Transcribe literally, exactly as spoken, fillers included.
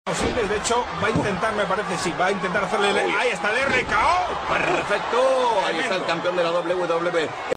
posibles. De hecho, va a intentar, me parece, sí, va a intentar hacerle... El... Ahí está el R K O. Perfecto. Ahí está el campeón de la W W E.